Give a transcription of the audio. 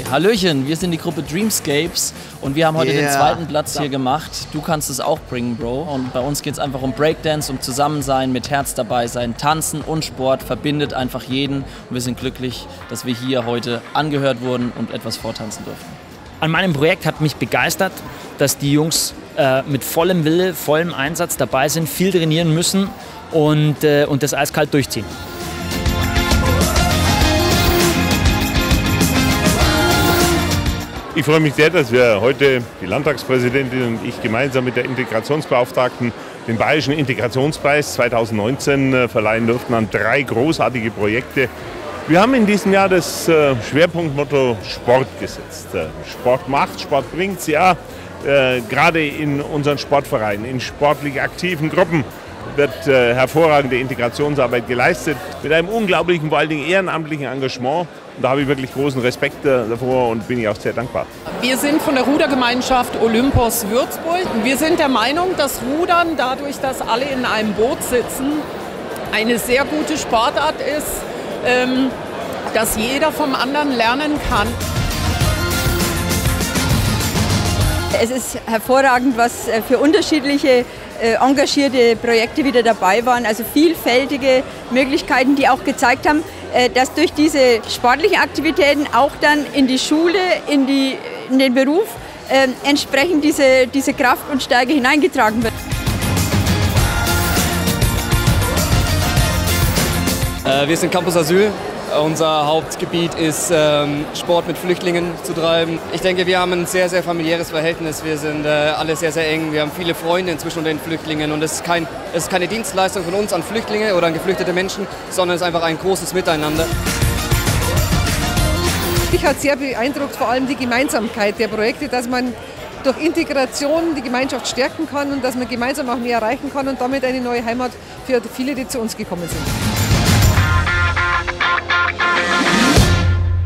Hallöchen, wir sind die Gruppe Dreamscapes und wir haben heute den zweiten Platz hier gemacht. Du kannst es auch bringen, Bro. Und bei uns geht es einfach um Breakdance, um Zusammensein, mit Herz dabei sein. Tanzen und Sport verbindet einfach jeden. Und wir sind glücklich, dass wir hier heute angehört wurden und etwas vortanzen durften. An meinem Projekt hat mich begeistert, dass die Jungs mit vollem Wille, vollem Einsatz dabei sind, viel trainieren müssen und das eiskalt durchziehen. Ich freue mich sehr, dass wir heute, die Landtagspräsidentin und ich, gemeinsam mit der Integrationsbeauftragten den Bayerischen Integrationspreis 2019 verleihen durften an 3 großartige Projekte. Wir haben in diesem Jahr das Schwerpunktmotto Sport gesetzt. Sport macht, Sport bringt's, ja. Gerade in unseren Sportvereinen, in sportlich aktiven Gruppen wird hervorragende Integrationsarbeit geleistet, mit einem unglaublichen, vor allen Dingen ehrenamtlichen Engagement. Und da habe ich wirklich großen Respekt davor und bin ich auch sehr dankbar. Wir sind von der Rudergemeinschaft Olympos Würzburg. Wir sind der Meinung, dass Rudern dadurch, dass alle in einem Boot sitzen, eine sehr gute Sportart ist, dass jeder vom anderen lernen kann. Es ist hervorragend, was für unterschiedliche engagierte Projekte wieder dabei waren, also vielfältige Möglichkeiten, die auch gezeigt haben, dass durch diese sportlichen Aktivitäten auch dann in die Schule, in den Beruf entsprechend diese Kraft und Stärke hineingetragen wird. Wir sind Campus Asyl. Unser Hauptgebiet ist, Sport mit Flüchtlingen zu treiben. Ich denke, wir haben ein sehr, sehr familiäres Verhältnis. Wir sind alle sehr, sehr eng. Wir haben viele Freunde inzwischen unter den Flüchtlingen. Und es ist keine Dienstleistung von uns an Flüchtlinge oder an geflüchtete Menschen, sondern es ist einfach ein großes Miteinander. Mich hat sehr beeindruckt, vor allem die Gemeinsamkeit der Projekte, dass man durch Integration die Gemeinschaft stärken kann und dass man gemeinsam auch mehr erreichen kann und damit eine neue Heimat für viele, die zu uns gekommen sind.